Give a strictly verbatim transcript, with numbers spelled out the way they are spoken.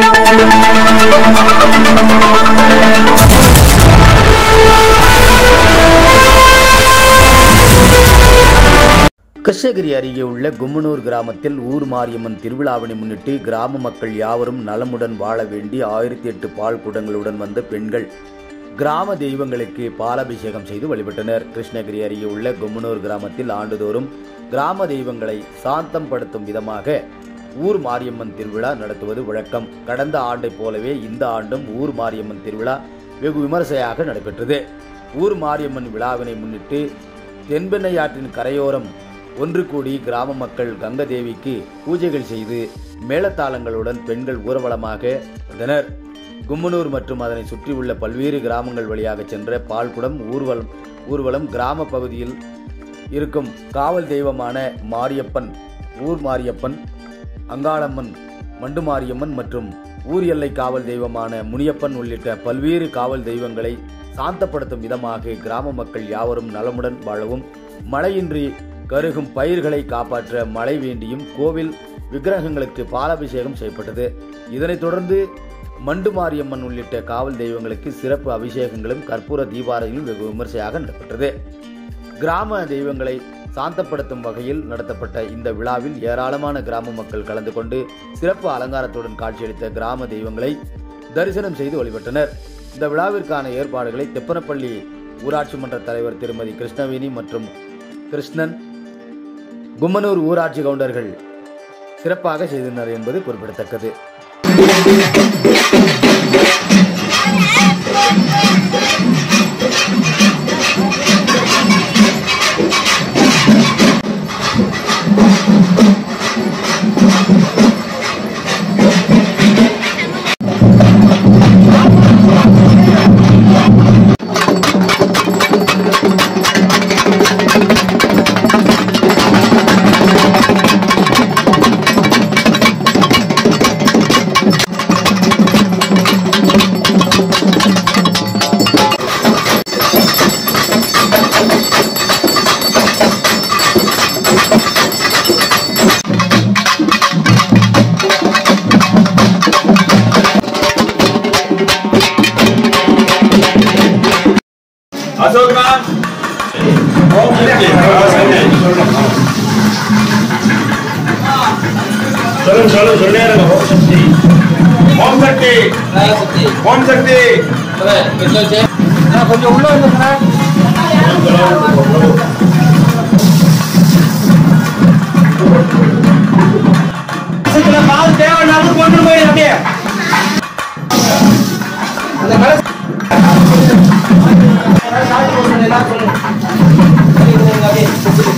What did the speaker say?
கிருஷ்ணகிரி அருகே உள்ள கும்மனூர் கிராமத்தில் ஊர் மாரியம்மன் திருவிழாவினை முன்னிட்டு கிராம மக்கள் யாவரும் நலமுடன் வாழ வேண்டி ஆயிரத்தி எட்டு பால் குடங்களுடன் வந்த பெண்கள் கிராம தெய்வங்களுக்கு பாலாபிஷேகம் செய்து வழிபட்டனர். கிருஷ்ணகிரி அருகே உள்ள கும்மனூர் கிராமத்தில் ஆண்டுதோறும் கிராம தெய்வங்களை சாந்தம் படுத்தும் விதமாக ஊர் மாரியம்மன் திருவிழா நடத்துவது வழக்கம். கடந்த ஆண்டை போலவே இந்த ஆண்டும் ஊர் மாரியம்மன் திருவிழா வெகு விமர்சையாக நடைபெற்றது. ஊர் மாரியம்மன் விழாவினை முன்னிட்டு தென்பெண்ணையாற்றின் கரையோரம் ஒன்று கூடி கிராம மக்கள் கங்கதேவிக்கு பூஜைகள் செய்து மேளதாளங்களுடன் பெண்கள் ஊர்வலமாக வந்தனர். கும்மனூர் மற்றும் அதனை சுற்றியுள்ள பல்வேறு கிராமங்கள் வழியாக சென்ற பால்குடம் ஊர்வலம் ஊர்வலம் கிராம பகுதியில் இருக்கும் காவல் தெய்வமான மாரியப்பன், ஊர் மாரியப்பன், அங்காளம்மன், மண்டு மாரியம்மன் மற்றும் ஊர் எல்லை காவல் தெய்வமான முனியப்பன் உள்ளிட்ட பல்வேறு காவல் தெய்வங்களை சாந்தப்படுத்தும் விதமாக கிராம மக்கள் யாவரும் நலமுடன் வாழவும், மழையின்றி கருகும் பயிர்களை காப்பாற்ற மழை வேண்டியும் கோவில் விக்கிரகங்களுக்கு பாலாபிஷேகம் செய்யப்பட்டது. இதனைத் தொடர்ந்து மண்டு மாரியம்மன் உள்ளிட்ட காவல் தெய்வங்களுக்கு சிறப்பு அபிஷேகங்களும் கற்பூர தீபாராதனையும் வெகு விமர்சையாக நடைபெற்றது. கிராம தெய்வங்களை சாந்தப்படுத்தும் வகையில் நடத்தப்பட்ட இந்த விழாவில் ஏராளமான கிராம மக்கள் கலந்து கொண்டு சிறப்பு அலங்காரத்துடன் காட்சியளித்த கிராம தெய்வங்களை தரிசனம் செய்து வழிபட்டனர். இந்த விழாவிற்கான ஏற்பாடுகளை தெப்பனப்பள்ளி ஊராட்சி மன்ற தலைவர் திருமதி கிருஷ்ணவேணி மற்றும் கிருஷ்ணன், கும்மனூர் ஊராட்சி கவுண்டர்கள் சிறப்பாக செய்தனர் என்பது குறிப்பிடத்தக்கது. अशोकनाथ ओम शक्ति चलो चलो सुनने रहो ओम शक्ति ओम शक्ति ओम शक्ति अरे कितना छे ना கொஞ்சம் உள்ள வந்துங்கடா இதுல பால் தேவனால கொண்டு போய் அப்படியே அந்த மேல Gracias.